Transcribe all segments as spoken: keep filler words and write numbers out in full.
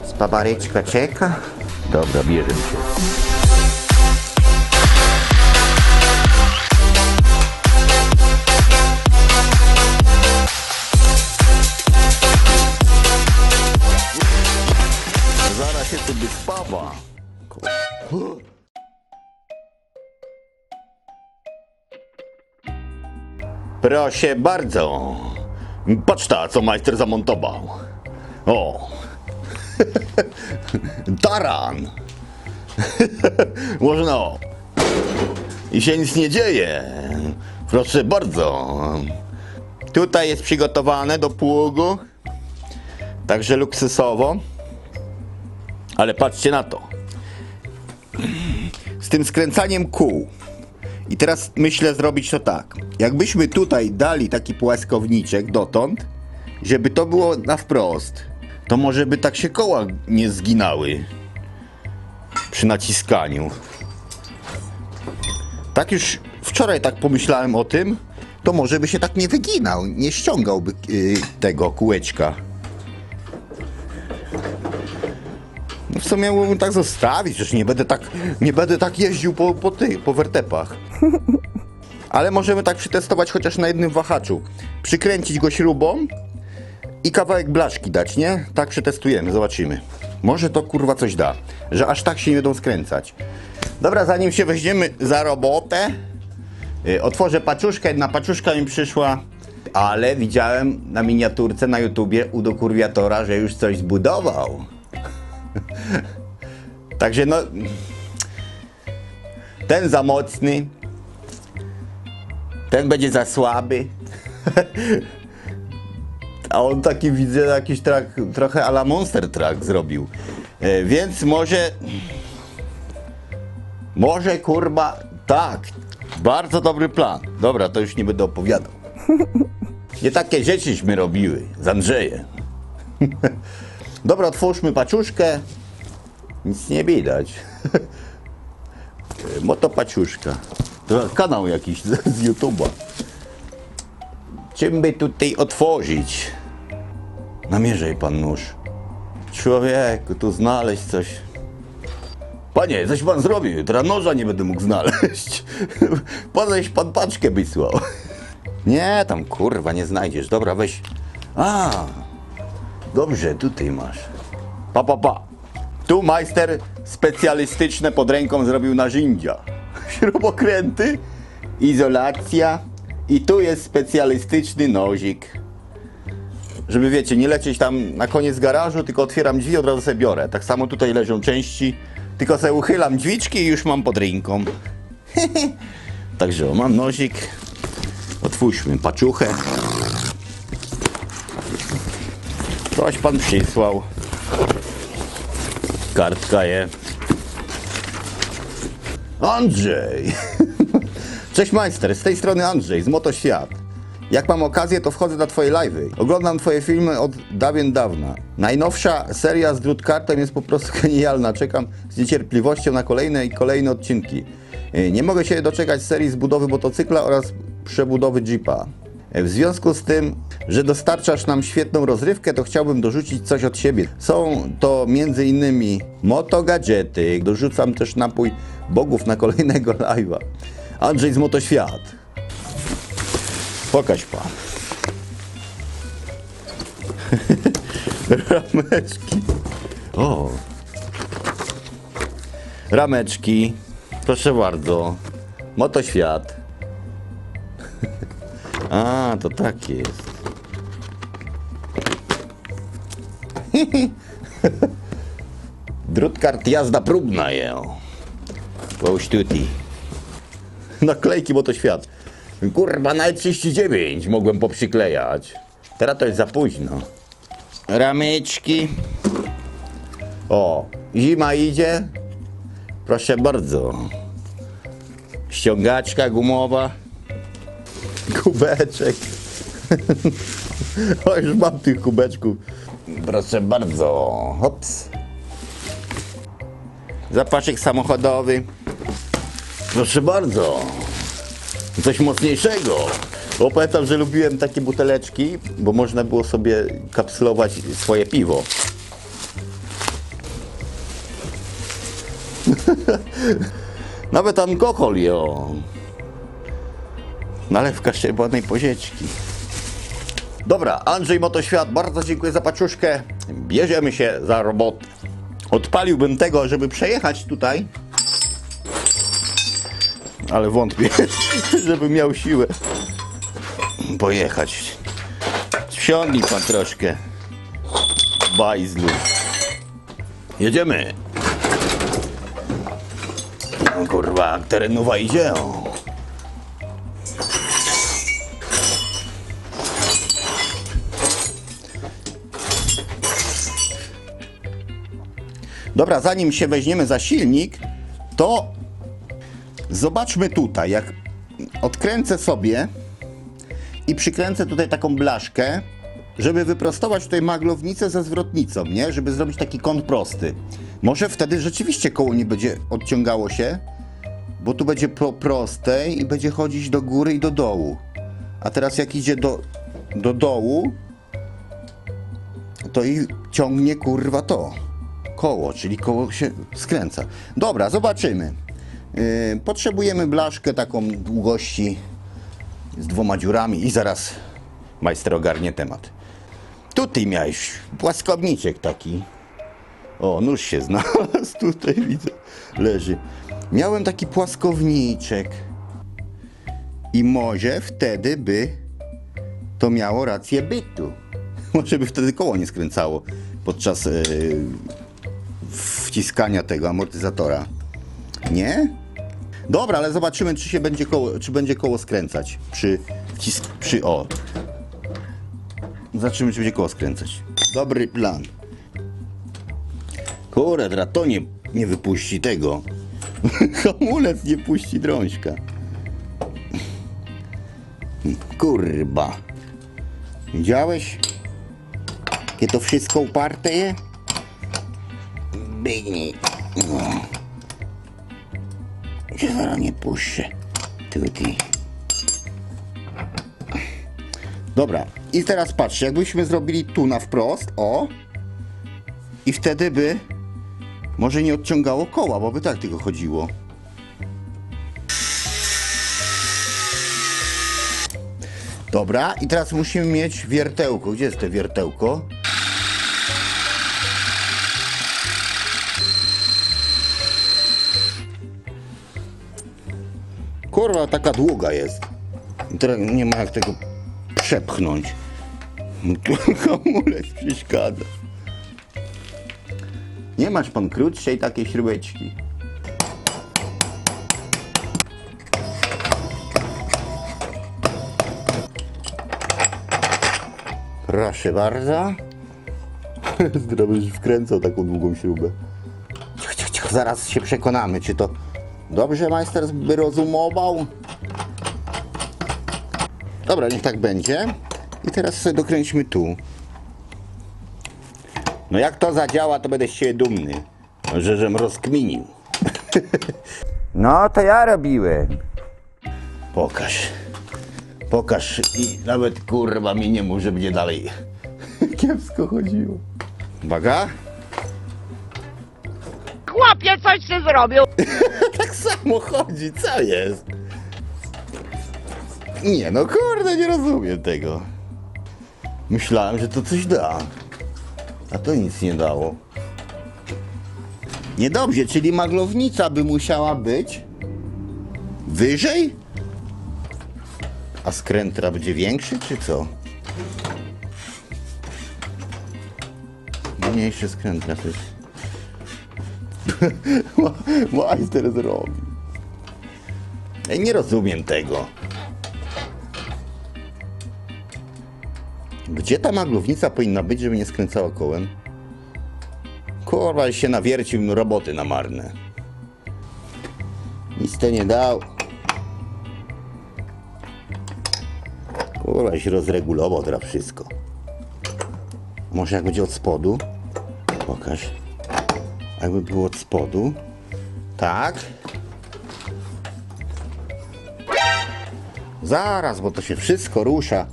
Spabaryczka czeka. Dobra, bierze się. Zaraz się tu wyspawa. Proszę bardzo. Poczta, co majster zamontował. O. Taran. Można. I się nic nie dzieje. Proszę bardzo. Tutaj jest przygotowane do pługu. Także luksusowo. Ale patrzcie na to. Z tym skręcaniem kół. I teraz myślę zrobić to tak. Jakbyśmy tutaj dali taki płaskowniczek dotąd, żeby to było na wprost, to może by tak się koła nie zginały przy naciskaniu. Tak już wczoraj tak pomyślałem o tym, to może by się tak nie wyginał, nie ściągałby yy, tego kółeczka. No w sumie mógłbym tak zostawić, już nie będę tak, nie będę tak jeździł po, po tych, po wertepach. Ale możemy tak przetestować chociaż na jednym wahaczu. Przykręcić go śrubą i kawałek blaszki dać, nie? Tak przetestujemy, zobaczymy. Może to kurwa coś da, że aż tak się nie będą skręcać. Dobra, zanim się weźmiemy za robotę, yy, otworzę paczuszkę. Jedna paczuszka mi przyszła, ale widziałem na miniaturce na YouTubie u dokurwiatora, że już coś zbudował. Także no, ten za mocny, ten będzie za słaby. A on taki, widzę, jakiś track, trochę a la Monster Truck zrobił. E, więc może, może kurwa, tak, bardzo dobry plan. Dobra, to już nie będę opowiadał. Nie takie rzeczyśmy robiły z Andrzejem. Dobra, otwórzmy paczuszkę. Nic nie widać. Motopaczuszka. To kanał jakiś z, z YouTube'a. Czym by tutaj otworzyć? Namierzaj pan nóż. Człowieku, tu znaleźć coś. Panie, coś pan zrobił. Teraz noża nie będę mógł znaleźć. Ponoć pan paczkę wysłał. Nie, tam kurwa nie znajdziesz. Dobra, weź. A, dobrze, tutaj masz. Pa, pa, pa. Tu majster specjalistyczne pod ręką zrobił narzędzia. Śrubokręty, izolacja i tu jest specjalistyczny nozik. Żeby wiecie, nie lecieć tam na koniec garażu, tylko otwieram drzwi, od razu sobie biorę. Tak samo tutaj leżą części, tylko sobie uchylam drzwiczki i już mam pod ręką. Także o, mam nozik. Otwórzmy paczuchę. Coś pan przysłał. Kartka je. Andrzej! Cześć majster, z tej strony Andrzej, z Motoświat. Jak mam okazję, to wchodzę na twoje live'y. Oglądam twoje filmy od dawien dawna. Najnowsza seria z Drutkartem jest po prostu genialna. Czekam z niecierpliwością na kolejne i kolejne odcinki. Nie mogę się doczekać serii z budowy motocykla oraz przebudowy Jeepa. W związku z tym, że dostarczasz nam świetną rozrywkę, to chciałbym dorzucić coś od siebie. Są to między innymi motogadżety. Dorzucam też napój bogów na kolejnego live'a. Andrzej z Motoświat. Pokaż pan. Rameczki. O. Rameczki. Proszę bardzo. Motoświat. A, to tak jest. Drutkart jazda próbna je. Wow, sztuti. Naklejki Motoświat. Kurwa, na trzydzieści dziewięć mogłem poprzyklejać. Teraz to jest za późno. Ramyczki. O, zima idzie. Proszę bardzo. Ściągaczka gumowa. Kubeczek. O, już mam tych kubeczków. Proszę bardzo. Hops. Zapaszek samochodowy. Proszę bardzo. Coś mocniejszego. Bo pamiętam, że lubiłem takie buteleczki, bo można było sobie kapslować swoje piwo. Nawet alkohol, jo. Nalewka szczerbanej pozieczki. Dobra, Andrzej Motoświat, bardzo dziękuję za paczuszkę. Bierzemy się za robotę. Odpaliłbym tego, żeby przejechać tutaj. Ale wątpię, żeby miał siłę pojechać. Wsiądnij pan troszkę. Bajzlu. Jedziemy. No kurwa, terenowa idzie. O. Dobra, zanim się weźmiemy za silnik, to zobaczmy tutaj, jak odkręcę sobie i przykręcę tutaj taką blaszkę, żeby wyprostować tutaj maglownicę ze zwrotnicą, nie? Żeby zrobić taki kąt prosty. Może wtedy rzeczywiście koło nie będzie odciągało się, bo tu będzie po prostej i będzie chodzić do góry i do dołu. A teraz jak idzie do, do dołu, to i ciągnie kurwa to koło, czyli koło się skręca. Dobra, zobaczymy. Yy, potrzebujemy blaszkę taką długości z dwoma dziurami i zaraz majster ogarnie temat. Tutaj miałeś płaskowniczek taki. O, nóż się znalazł, tutaj widzę, leży. Miałem taki płaskowniczek i może wtedy by to miało rację bytu. Może by wtedy koło nie skręcało podczas yy, wciskania tego amortyzatora. Nie? Dobra, ale zobaczymy, czy się będzie koło, czy będzie koło skręcać przy wcisk, przy o. Zobaczymy, czy będzie koło skręcać. Dobry plan. Kurde, teraz to nie, nie wypuści tego. Hamulec nie puści drążka. Kurba. Widziałeś? Jakie to wszystko uparte je? Biegnij. No. Cię zaraz nie puszczę. Tutaj. Dobra. I teraz patrzcie, jakbyśmy zrobili tu na wprost, o. I wtedy by może nie odciągało koła, bo by tak tylko chodziło. Dobra, i teraz musimy mieć wiertełko. Gdzie jest to wiertełko? Kurwa, taka długa jest. I teraz nie ma jak tego przepchnąć. Tu hamulec przeszkadza. Nie masz pan krótszej takiej śrubeczki? Proszę bardzo. Zdrowy wkręcał taką długą śrubę. Cicho, cicho, cicho. Zaraz się przekonamy, czy to dobrze majster by rozumował. Dobra, niech tak będzie. I teraz sobie dokręćmy tu. No jak to zadziała, to będę z siebie dumny, że żem rozkminił. No to ja robiłem. Pokaż. Pokaż i nawet kurwa mi nie mów, że będzie dalej kiepsko chodziło. Uwaga. Chłopie, coś ty zrobił! Tak samo chodzi, co jest? Nie no kurde, nie rozumiem tego. Myślałem, że to coś da. A to nic nie dało. Niedobrze, czyli maglownica by musiała być wyżej? A skręt teraz będzie większy, czy co? Mniejszy skręt teraz jest. Majster zrobił. Ej, nie rozumiem tego. Gdzie ta maglownica powinna być, żeby nie skręcała kołem? Kurwa, się nawiercił, roboty na marne. Nic to nie dał. Kurwa, się rozregulował teraz wszystko. Może jak będzie od spodu? Pokaż. Jakby było od spodu. Tak. Zaraz, bo to się wszystko rusza.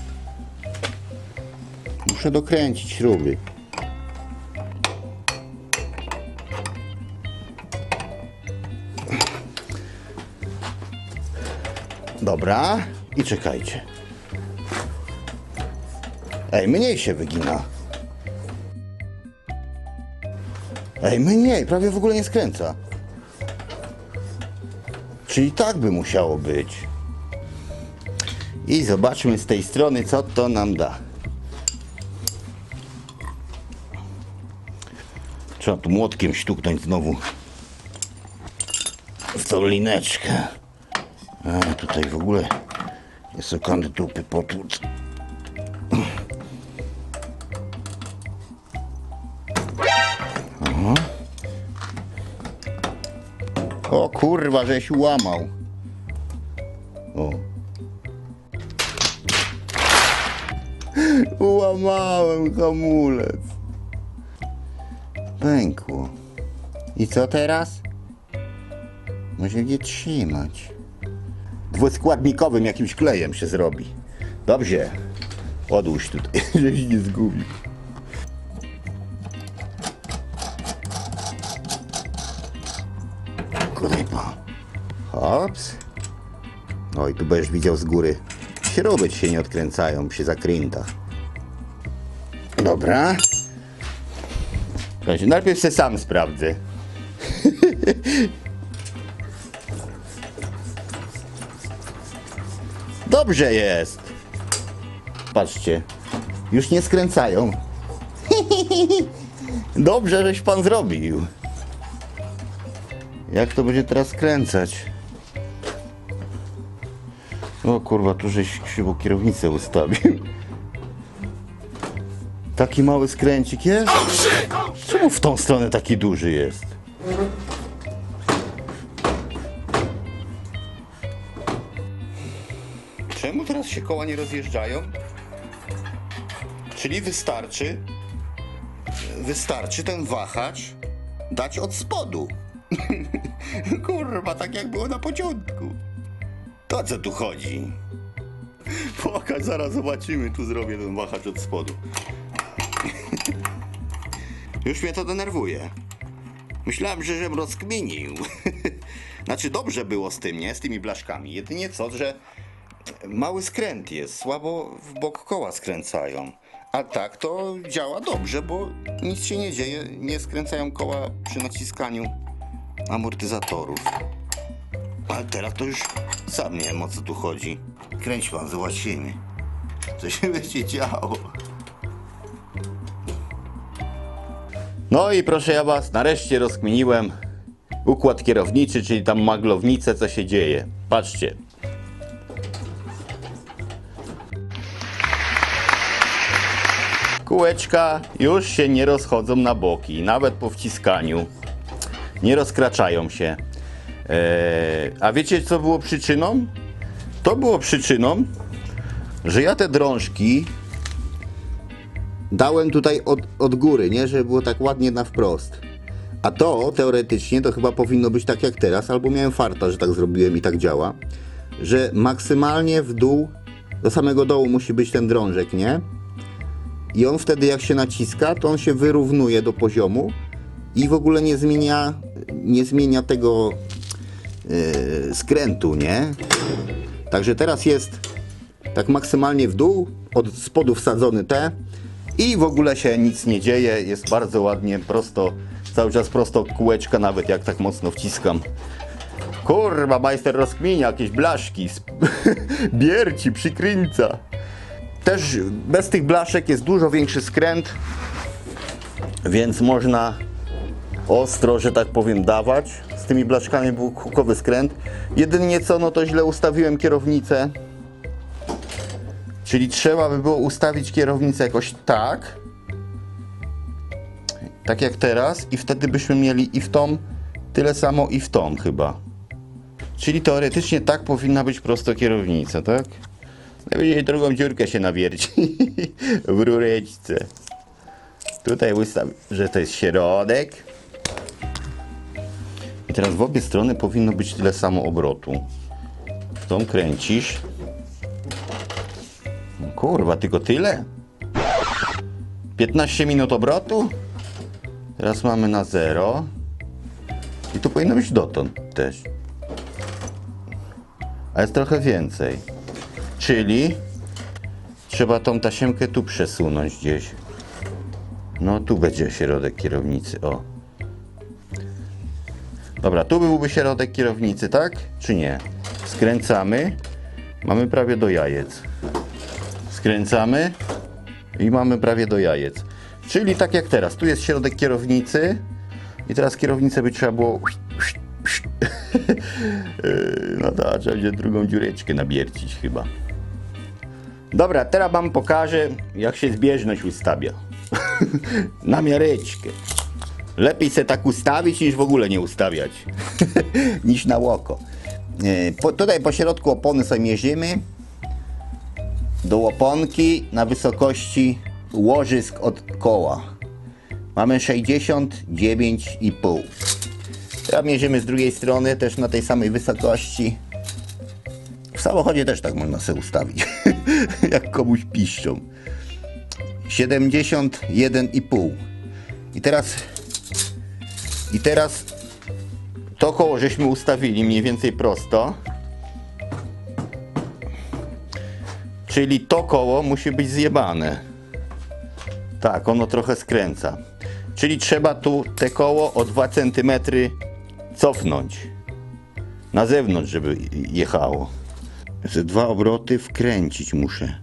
Muszę dokręcić śruby. Dobra. I czekajcie. Ej, mniej się wygina. Ej, mniej, prawie w ogóle nie skręca. Czyli tak by musiało być. I zobaczmy z tej strony, co to nam da. Trzeba tu młotkiem stuknąć znowu w tą lineczkę. A tutaj w ogóle jest okany dupy potłuc. Aha. O kurwa, żeś łamał. O. Łamałem hamulec. Pękło. I co teraz? Może nie trzymać. Dwuskładnikowym jakimś klejem się zrobi. Dobrze. Odłóż tutaj, żeś nie zgubił. Kurwa. Hops. Oj, tu będziesz widział z góry. Śruby ci się nie odkręcają przy zakrętach. Dobra. Słuchajcie, najpierw się sam sprawdzę. Dobrze jest. Patrzcie. Już nie skręcają. Dobrze, żeś pan zrobił. Jak to będzie teraz skręcać? O kurwa, tu żeś krzywo kierownicę ustawił. Taki mały skręcik jest? Czemu w tą stronę taki duży jest? Czemu teraz się koła nie rozjeżdżają? Czyli wystarczy Wystarczy ten wahacz dać od spodu. Kurwa, tak jak było na początku. To o co tu chodzi? Pokaż, zaraz zobaczymy. Tu zrobię ten wahacz od spodu. Już mnie to denerwuje. Myślałem, że żem rozkminił. Znaczy dobrze było z tym, nie? Z tymi blaszkami. Jedynie co, że mały skręt jest. Słabo w bok koła skręcają. A tak to działa dobrze, bo nic się nie dzieje. Nie skręcają koła przy naciskaniu amortyzatorów. Ale teraz to już sam nie wiem, o co tu chodzi. Kręć pan, zobaczymy, co się będzie działo. No i proszę ja was, nareszcie rozkminiłem układ kierowniczy, czyli tam maglownicę, co się dzieje. Patrzcie. Kółeczka już się nie rozchodzą na boki, nawet po wciskaniu. Nie rozkraczają się. Eee, a wiecie, co było przyczyną? To było przyczyną, że ja te drążki dałem tutaj od, od góry, nie? Żeby było tak ładnie na wprost. A to teoretycznie to chyba powinno być tak jak teraz, albo miałem farta, że tak zrobiłem i tak działa, że maksymalnie w dół, do samego dołu musi być ten drążek, nie? I on wtedy jak się naciska, to on się wyrównuje do poziomu i w ogóle nie zmienia, nie zmienia tego yy, skrętu, nie? Także teraz jest tak maksymalnie w dół, od spodu wsadzony te i w ogóle się nic nie dzieje, jest bardzo ładnie, prosto, cały czas prosto kółeczka, nawet jak tak mocno wciskam. Kurwa, majster rozkminia, jakieś blaszki, bierci, przykręca. Też bez tych blaszek jest dużo większy skręt, więc można ostro, że tak powiem, dawać. Z tymi blaszkami był hukowy skręt. Jedynie co, no to źle ustawiłem kierownicę. Czyli trzeba by było ustawić kierownicę jakoś tak. Tak jak teraz. I wtedy byśmy mieli i w tą, tyle samo i w tą chyba. Czyli teoretycznie tak powinna być prosto kierownica, tak? Najwyżej drugą dziurkę się nawierci w rureczce. Tutaj ustawię, że to jest środek. I teraz w obie strony powinno być tyle samo obrotu. W tą kręcisz. Kurwa, tylko tyle? piętnaście minut obrotu? Teraz mamy na zero. I tu powinno być dotąd też. a jest trochę więcej. Czyli trzeba tą tasiemkę tu przesunąć gdzieś. No tu będzie środek kierownicy, o. Dobra, tu byłby środek kierownicy, tak? Czy nie? Skręcamy. Mamy prawie do jajec. Skręcamy i mamy prawie do jajec. Czyli tak jak teraz, tu jest środek kierownicy i teraz kierownicę by trzeba było no to trzeba będzie drugą dziureczkę nabiercić chyba. Dobra, teraz wam pokażę, jak się zbieżność ustawia. Na miareczkę. Lepiej se tak ustawić, niż w ogóle nie ustawiać. Niż na oko. Po, tutaj po środku opony sobie mierzymy. Do oponki na wysokości łożysk od koła. Mamy sześćdziesiąt dziewięć i pół. Teraz mierzymy z drugiej strony, też na tej samej wysokości. W samochodzie też tak można sobie ustawić. Jak komuś piszczą. siedemdziesiąt jeden i pół. I teraz I teraz to koło żeśmy ustawili mniej więcej prosto. Czyli to koło musi być zjebane. Tak, ono trochę skręca. Czyli trzeba tu te koło o dwa centymetry cofnąć. Na zewnątrz, żeby jechało. Ze dwa obroty wkręcić muszę.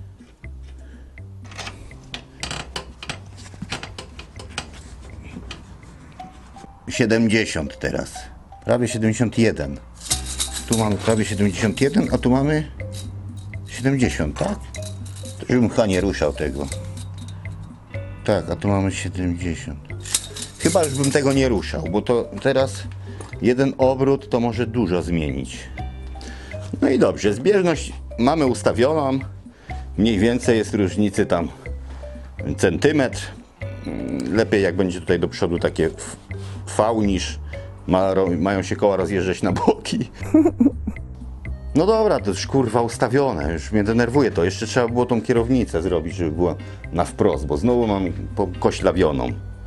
siedemdziesiąt teraz. Prawie siedemdziesiąt jeden. Tu mamy prawie siedemdziesiąt jeden, a tu mamy siedemdziesiąt, tak? To żebym chyba nie ruszał tego. Tak, a tu mamy siedemdziesiąt. Chyba już bym tego nie ruszał, bo to teraz jeden obrót to może dużo zmienić. No i dobrze, zbieżność mamy ustawioną. Mniej więcej jest różnicy tam centymetr. Lepiej jak będzie tutaj do przodu takie V niż ma, mają się koła rozjeżdżać na boki. No dobra, to już kurwa ustawione, już mnie denerwuje to. Jeszcze trzeba było tą kierownicę zrobić, żeby była na wprost, bo znowu mam pokoślawioną.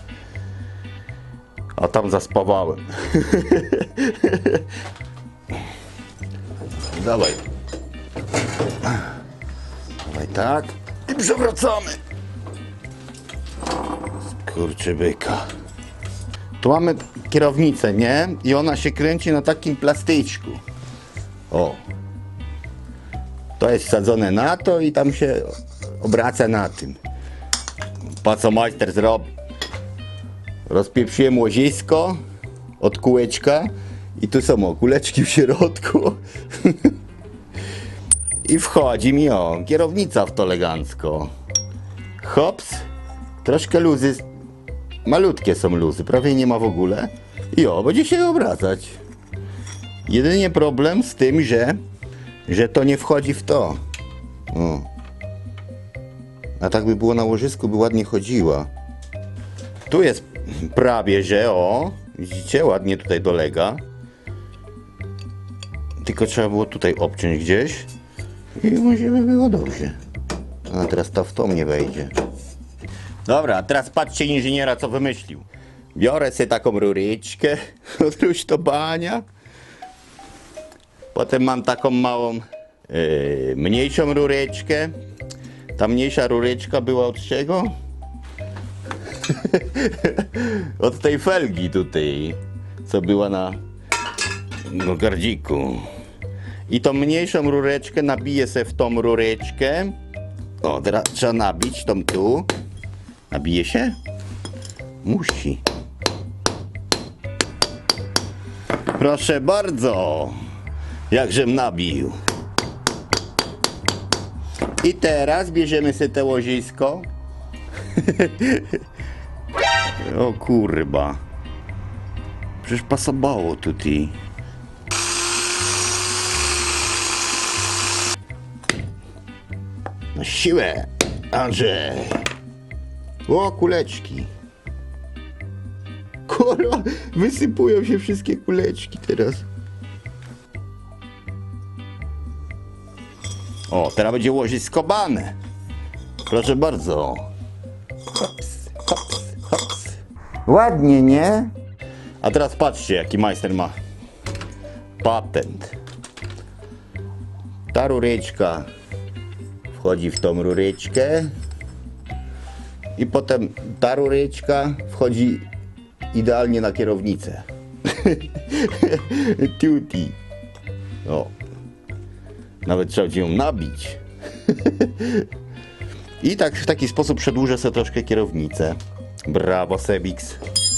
A tam zaspawałem. Dawaj. Dawaj tak. I przewracamy. Kurczę byka. Tu mamy kierownicę, nie? I ona się kręci na takim plastyczku. O. To jest wsadzone na to i tam się obraca na tym. Pa co majster zrobił? Rozpieprzyłem łozisko od kółeczka i tu są o, kuleczki w środku. I wchodzi mi o, kierownica w to elegancko. Hops. Troszkę luzy. Malutkie są luzy, prawie nie ma w ogóle. I o, będzie się obracać. Jedynie problem z tym, że że to nie wchodzi w to. O. A tak by było na łożysku, by ładnie chodziła. Tu jest prawie, że o, widzicie, ładnie tutaj dolega. Tylko trzeba było tutaj obciąć gdzieś i może by było dobrze. A teraz to w to nie wejdzie. Dobra, a teraz patrzcie inżyniera, co wymyślił. Biorę sobie taką ruryczkę od rusztobania. Potem mam taką małą, yy, mniejszą rureczkę. Ta mniejsza rureczka była od czego? Od tej felgi tutaj, co była na no, gardziku. I tą mniejszą rureczkę nabiję sobie w tą rureczkę. O, teraz trzeba nabić tą tu. Nabije się? Musi. Proszę bardzo. Jakżem nabił. I teraz bierzemy sobie te łozisko. O kurwa. Przecież pasowało tutaj. Na siłę, Andrzej. O, kuleczki. Kurwa, wysypują się wszystkie kuleczki teraz. O, teraz będzie łożysko bane. Proszę bardzo. Hops, hops, hops. Ładnie, nie? A teraz patrzcie, jaki majster ma patent. Ta rureczka wchodzi w tą rureczkę i potem ta rureczka wchodzi idealnie na kierownicę. Tuti. O. Nawet trzeba ją nabić. I tak w taki sposób przedłużę sobie troszkę kierownicę. Brawo, Sebix.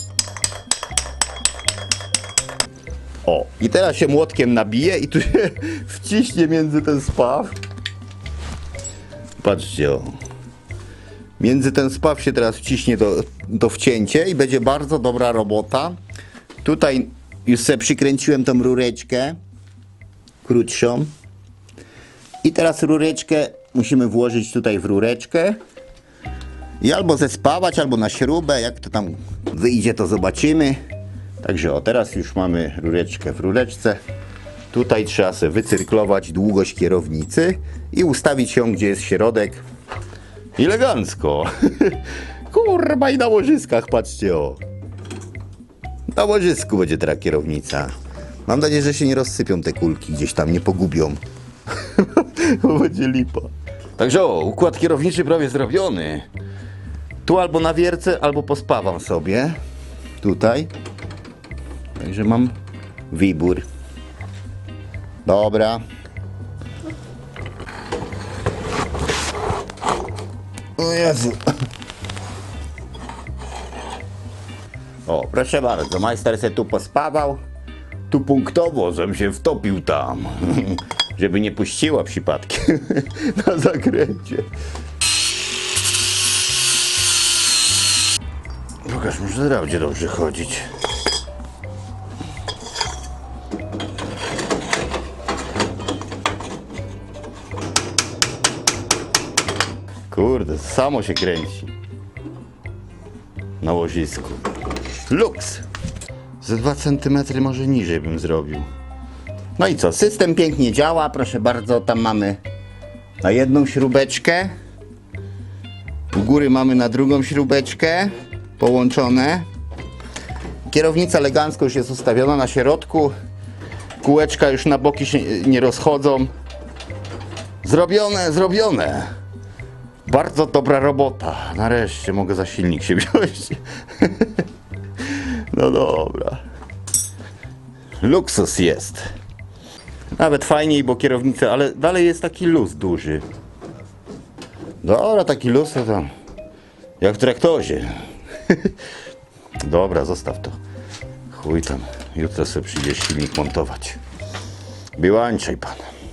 O, i teraz się młotkiem nabije i tu się wciśnie między ten spaw. Patrzcie, o. Między ten spaw się teraz wciśnie to, to wcięcie i będzie bardzo dobra robota. Tutaj już sobie przykręciłem tą rureczkę krótszą. I teraz rureczkę musimy włożyć tutaj w rureczkę i albo zespawać, albo na śrubę. Jak to tam wyjdzie, to zobaczymy. Także o, teraz już mamy rureczkę w rureczce. Tutaj trzeba sobie wycyrklować długość kierownicy i ustawić ją, gdzie jest środek. Elegancko. Kurwa, i na łożyskach, patrzcie, o. Na łożysku będzie teraz kierownica. Mam nadzieję, że się nie rozsypią te kulki, gdzieś tam nie pogubią. Bo będzie lipa. Także o, układ kierowniczy prawie zrobiony. Tu albo na wiercę, albo pospawam sobie. Tutaj. Także mam wybór. Dobra. O Jezu. O, proszę bardzo, majster se tu pospawał. Tu punktowo, żem się wtopił tam. Żeby nie puściła przypadkiem na zakręcie. Pokaż, może teraz będzie dobrze chodzić. Kurde, samo się kręci. Na łożisku. Luks! Ze dwa centymetry może niżej bym zrobił. No i co? System pięknie działa. Proszę bardzo, tam mamy na jedną śrubeczkę. U góry mamy na drugą śrubeczkę. Połączone. Kierownica elegancko już jest ustawiona na środku. Kółeczka już na boki się nie rozchodzą. Zrobione, zrobione. Bardzo dobra robota. Nareszcie mogę za silnik się wziąć. No dobra. Luksus jest. Nawet fajniej, bo kierownica, ale dalej jest taki luz duży. Dobra, taki luz to tam jak w traktorze. Dobra, zostaw to. Chuj tam, jutro sobie przyjdzie silnik montować. Biłańczaj pan.